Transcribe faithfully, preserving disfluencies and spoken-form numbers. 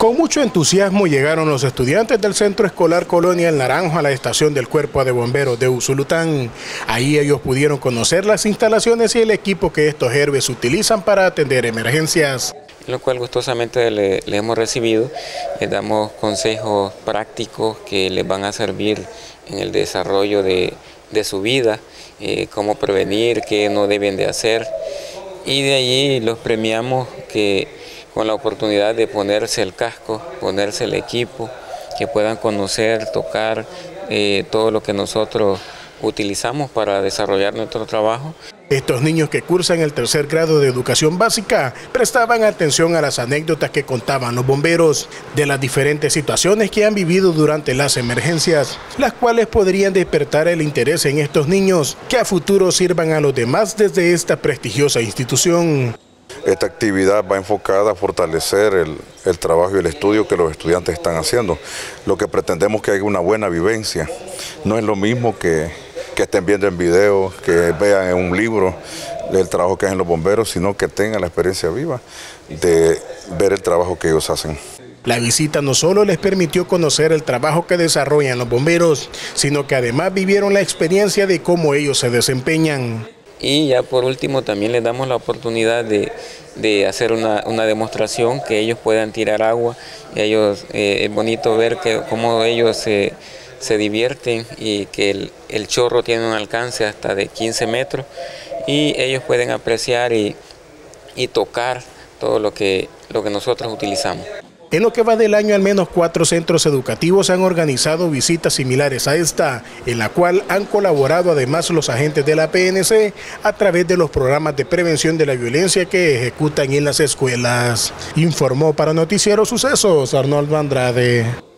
Con mucho entusiasmo llegaron los estudiantes del Centro Escolar Colonia El Naranjo a la estación del Cuerpo de Bomberos de Usulután. Ahí ellos pudieron conocer las instalaciones y el equipo que estos héroes utilizan para atender emergencias. Lo cual gustosamente le, le hemos recibido, les damos consejos prácticos que les van a servir en el desarrollo de, de su vida, eh, cómo prevenir, qué no deben de hacer, y de allí los premiamos que con la oportunidad de ponerse el casco, ponerse el equipo, que puedan conocer, tocar eh, todo lo que nosotros utilizamos para desarrollar nuestro trabajo. Estos niños que cursan el tercer grado de educación básica prestaban atención a las anécdotas que contaban los bomberos de las diferentes situaciones que han vivido durante las emergencias, las cuales podrían despertar el interés en estos niños que a futuro sirvan a los demás desde esta prestigiosa institución. Esta actividad va enfocada a fortalecer el, el trabajo y el estudio que los estudiantes están haciendo. Lo que pretendemos es que haya una buena vivencia. No es lo mismo que, que estén viendo en video, que vean en un libro el trabajo que hacen los bomberos, sino que tengan la experiencia viva de ver el trabajo que ellos hacen. La visita no solo les permitió conocer el trabajo que desarrollan los bomberos, sino que además vivieron la experiencia de cómo ellos se desempeñan. Y ya por último también les damos la oportunidad de, de hacer una, una demostración, que ellos puedan tirar agua. Y ellos, eh, es bonito ver que, cómo ellos se, se divierten y que el, el chorro tiene un alcance hasta de quince metros y ellos pueden apreciar y, y tocar todo lo que, lo que nosotros utilizamos. En lo que va del año, al menos cuatro centros educativos han organizado visitas similares a esta, en la cual han colaborado además los agentes de la P N C a través de los programas de prevención de la violencia que ejecutan en las escuelas. Informó para Noticiero Sucesos Arnoldo Andrade.